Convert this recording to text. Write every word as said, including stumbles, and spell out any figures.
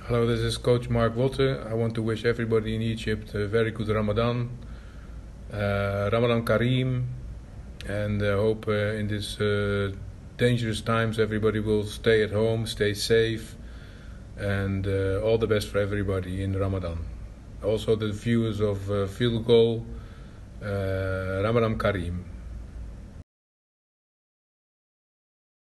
Hello, this is Coach Mark Foota. I want to wish everybody in Egypt a very good Ramadan, uh, Ramadan Kareem, and I uh, hope uh, in these uh, dangerous times everybody will stay at home, stay safe, and uh, all the best for everybody in Ramadan. Also the viewers of uh, FilGoal, uh, Ramadan Kareem.